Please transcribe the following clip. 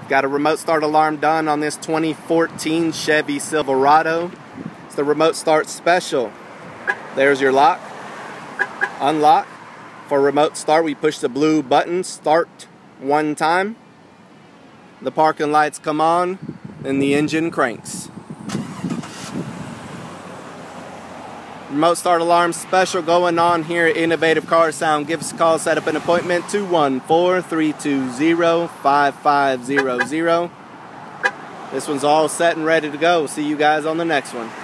Got a remote start alarm done on this 2014 Chevy Silverado. It's the remote start special. There's your lock, unlock. For remote start, we push the blue button, start one time. The parking lights come on, and the engine cranks. Remote start alarm special going on here at Innovative Car Sound. Give us a call, set up an appointment, 214-320-5500. This one's all set and ready to go. See you guys on the next one.